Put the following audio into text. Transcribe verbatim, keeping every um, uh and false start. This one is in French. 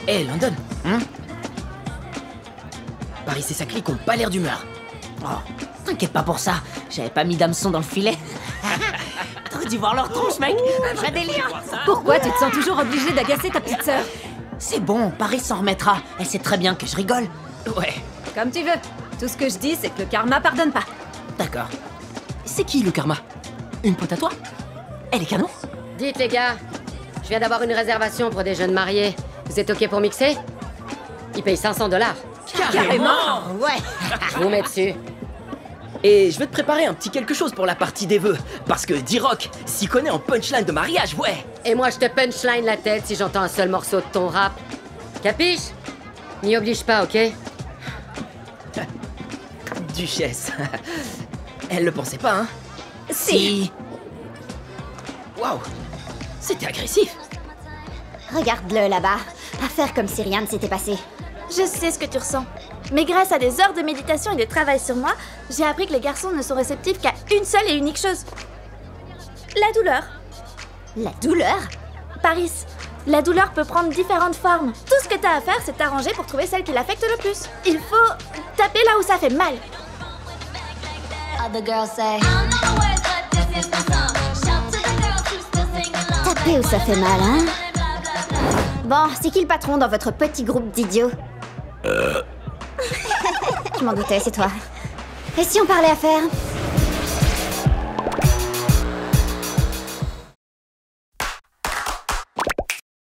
Hé, hey, London, hein? Paris et sa clique ont pas l'air d'humeur. Oh, t'inquiète pas pour ça, j'avais pas mis d'hameçon dans le filet. T'aurais dû voir leur tronche, mec. J'ai un délire. Pourquoi tu te sens toujours obligé d'agacer ta petite sœur? C'est bon, Paris s'en remettra. Elle sait très bien que je rigole. Ouais. Comme tu veux. Tout ce que je dis, c'est que le karma pardonne pas. D'accord. C'est qui le karma? Une pote à toi? Elle est canon? Dites les gars, je viens d'avoir une réservation pour des jeunes mariés. Vous êtes ok pour mixer? Ils payent cinq cents dollars. Carrément. Ouais. Je vous mets dessus. Et je vais te préparer un petit quelque chose pour la partie des vœux. Parce que D-Rock s'y connaît en punchline de mariage, ouais. Et moi, je te punchline la tête si j'entends un seul morceau de ton rap. Capiche? N'y oblige pas, ok? Duchesse. Elle le pensait pas, hein? Si. Waouh. C'était agressif. Regarde-le là-bas, à faire comme si rien ne s'était passé. Je sais ce que tu ressens. Mais grâce à des heures de méditation et de travail sur moi, j'ai appris que les garçons ne sont réceptifs qu'à une seule et unique chose. La douleur. La douleur? Paris, la douleur peut prendre différentes formes. Tout ce que t'as à faire, c'est t'arranger pour trouver celle qui l'affecte le plus. Il faut taper là où ça fait mal. Taper où ça fait mal, hein? Bon, c'est qui le patron dans votre petit groupe d'idiots? Euh... Je m'en doutais, c'est toi. Et si on parlait affaires?